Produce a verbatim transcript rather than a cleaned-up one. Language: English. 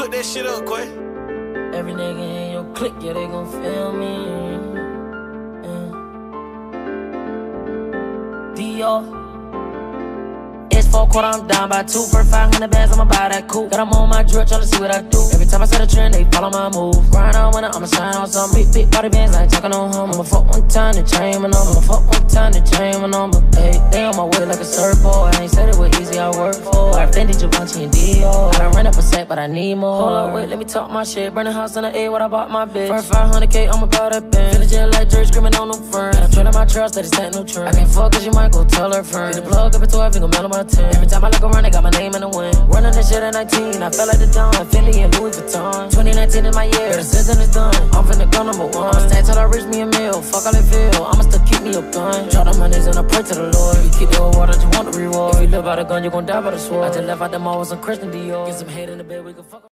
Cook that shit up, Quay. Every nigga in your clique, yeah, they gon' feel me. Yeah. Dior. It's four quarter, I'm down by two. For five hundred bands, I'ma buy that coupe. Got them on my drip, tryna see what I do. Every time I set a trend, they follow my move. Grind on winter, I'ma sign on some big, big body bands, I ain't talking no home. I'ma fuck one time, then change my number. I'ma fuck one time, then change my number. Hey, they on my way like a surfboard. I ain't said it was easy, I work for. I offended Givenchy and Dior. I done ran up a set, but I need more. Hold up, wait, let me talk my shit. Burn the house in the A, what I bought my bitch. For five hundred K, I'ma buy that pen. Feel the jet like Drake, screaming on no friends. I'm trailing my trust, that it's set no trend. I can't fuck cause you might go tell her friend. Get the plug up into a finger, mellow my ten. Every time I look around, they got my name in the wind. Running this shit at nineteen, I fell like the dawn. Philly and Louis Vuitton. twenty nineteen is my year, the season is done. I'm finna go number one. I'ma stay till I reach me a meal. Fuck all it feel, I'ma still keep me a gun. Drop the monies and I pray to the Lord. You keep the old water, you want the reward. If you live by the gun, you gon' die by the sword. I just left out the mall with some Christian Dior. Get some head in the bed, we can fuck.